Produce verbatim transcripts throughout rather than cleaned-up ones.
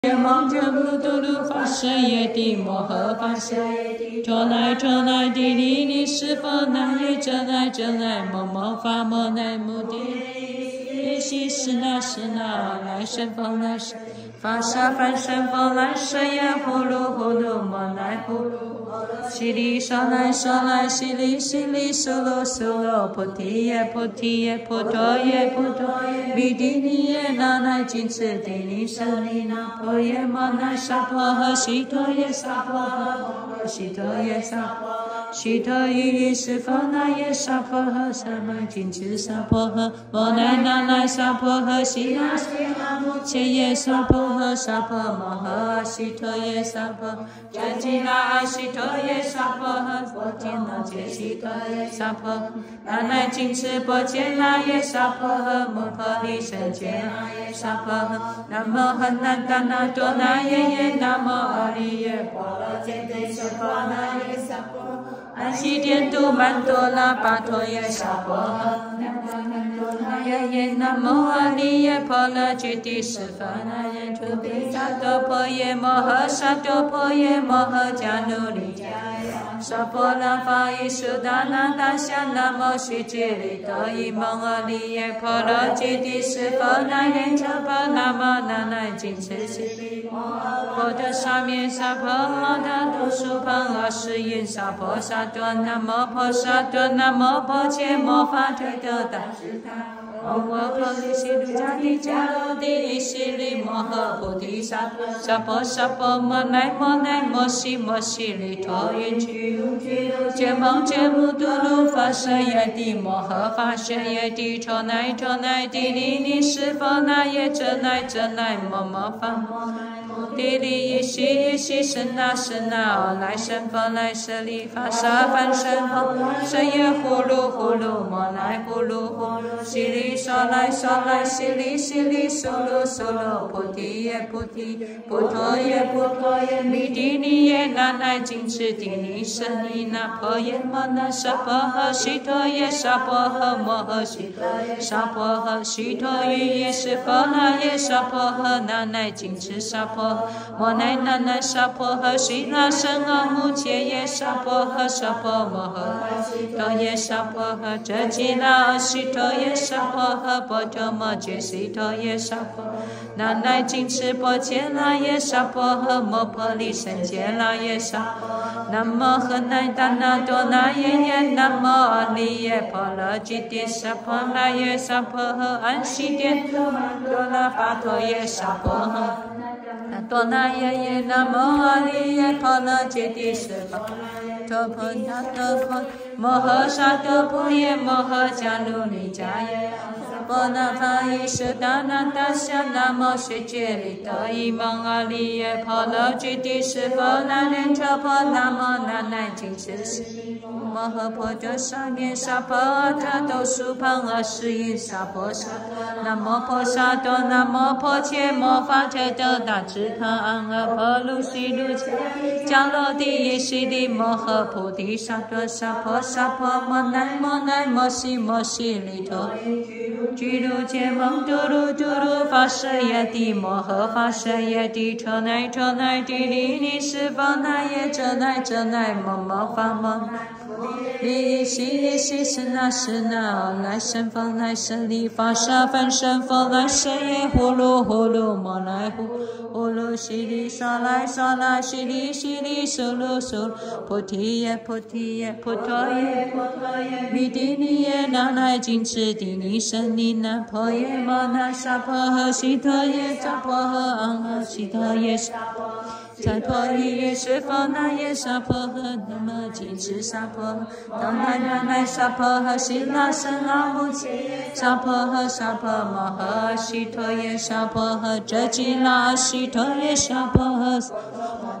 耶蒙遮布嘟噜发舍耶帝摩诃发舍耶帝陀来陀来帝利利是佛那耶遮来遮来摩摩发摩那摩帝耶西是那是那来生佛来生发沙梵生佛来舍耶呼噜呼噜摩来呼悉利沙来沙来悉利悉利娑罗娑罗菩提耶菩提耶菩陀耶菩陀弥帝尼耶那来金持帝尼舍利那婆耶摩那沙婆诃悉陀耶沙婆诃悉陀耶沙婆悉陀依依是佛那耶沙婆诃萨玛金持沙婆诃摩那那来沙婆诃悉那悉那目切耶沙婆诃沙婆摩诃悉陀耶沙婆遮吉那阿悉陀耶沙婆诃佛见那揭悉陀耶沙婆诃那来金持波揭那耶沙婆诃摩婆利胜揭那耶沙婆诃南无汉那达那多那耶耶南无阿利耶波罗揭谛是佛那耶沙婆安悉殿度曼多那巴陀耶沙婆诃耶耶南无阿利耶波罗揭谛是佛那耶出比萨多婆耶摩诃萨多婆耶摩诃迦努利迦娑婆那法伊苏达那达夏那摩须揭利多伊蒙阿利耶波罗揭谛是佛那耶遮婆那摩那那金持悉波多沙面沙婆摩那多苏旁阿是因沙婆萨多那摩婆萨多那摩婆切摩法推多达智他唵我婆利悉卢迦帝迦罗帝利悉利摩诃菩提萨萨婆萨婆摩奈摩奈摩悉摩悉利陀云居如居如揭蒙揭布嘟噜发舍耶帝摩诃发舍耶帝陀奈陀奈帝利利是佛那耶遮奈遮奈摩摩发摩帝利依悉依悉是那是那来生佛来舍利发沙梵生佛舍耶呼噜呼噜摩来呼噜呼噜悉利娑来娑来悉利悉利娑罗娑罗菩提耶菩提菩陀耶菩陀耶弥帝尼耶那来金持帝尼舍利那婆耶摩那沙婆诃悉陀耶沙婆诃摩诃悉陀耶沙婆诃悉陀依依是佛那耶沙婆诃那来金持沙婆诃摩那那那沙婆诃悉那胜阿目切耶沙婆诃沙婆摩诃悉陀耶沙婆诃遮吉那阿悉陀耶沙婆诃波陀摩揭悉陀耶沙婆那来金持波揭那耶沙婆诃摩婆利胜揭那耶沙南无汉那达那多那耶耶南无阿利耶波罗揭谛沙婆那耶沙婆诃安悉殿度曼多那巴陀耶沙婆诃那多那耶耶南无阿利耶波罗揭谛是佛陀婆那多婆摩诃萨多婆耶摩诃迦努利迦耶波那法伊苏达那达夏那摩须揭利多伊蒙阿利耶波罗揭谛是佛那莲车婆那摩那那金持悉摩诃婆多沙面沙婆阿他都苏旁阿是因沙婆萨那摩婆萨多那摩婆切摩法特多达智他安阿婆卢悉卢迦罗帝耶悉利摩诃菩提萨多萨婆萨婆摩奈摩奈摩悉摩悉利陀居如揭蒙嘟噜嘟噜发舍耶帝摩诃发舍耶帝陀奈陀奈帝利利是佛那耶遮奈遮奈摩摩发摩利依悉依悉是那是那来生佛来舍利发沙梵生佛来舍耶呼噜呼噜摩来呼呼噜悉利娑来娑来悉利悉利娑罗娑罗菩提耶菩提耶菩陀耶菩陀耶弥帝尼耶那来金持帝尼舍利那婆耶摩那沙婆诃悉陀耶沙婆诃安阿悉陀耶沙婆萨婆依依是佛那耶沙婆诃那么金持沙婆诃当那那那沙婆诃悉那胜阿目切沙婆诃沙婆摩诃悉陀耶沙婆诃遮吉那悉陀耶沙婆诃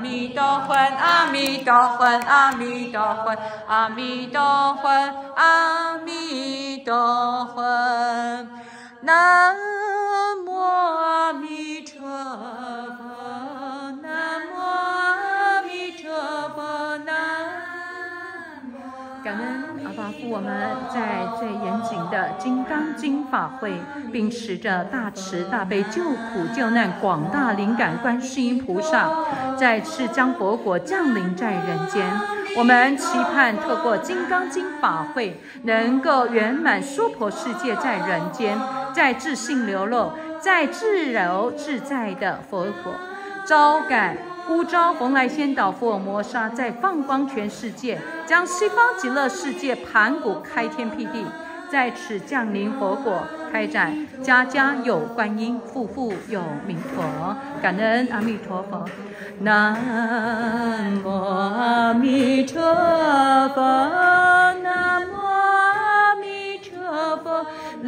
弥陀佛，阿弥陀佛，阿弥陀佛，阿弥陀佛，阿弥陀佛。南无阿弥陀佛，南无阿弥陀佛，南无。 感恩阿爸父，我们在最严谨的《金刚经》法会，秉持着大慈大悲、救苦救难广大灵感观世音菩萨，再次将佛果降临在人间。我们期盼透过《金刚经》法会，能够圆满娑婆世界在人间，在自信流露，在自由自在的佛果，招感呼召蓬莱仙岛福尔摩沙，在放光全世界，将西方极乐世界盘古开天辟地，在此降临佛果，开展家家有观音，户户有弥陀。感恩阿弥陀佛。南无阿弥陀佛，南无阿弥陀佛，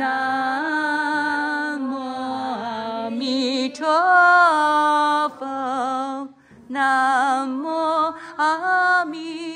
南无阿弥陀佛，南无阿弥。